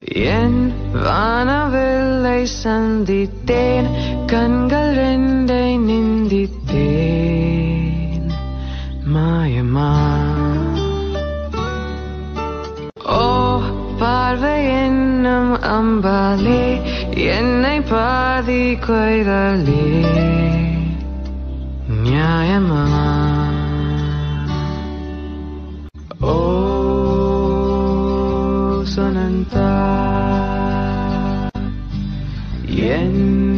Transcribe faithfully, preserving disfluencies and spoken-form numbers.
என் வானவில்லை சந்தித்தேன், கண்கள் ரெண்டை நிந்தித்தேன். மாயமா ஓ பார்வை என்னும் அம்பாலே என்னை பாதி கொய்தலே. நியாயமா ஓ சொன்னந்தா என்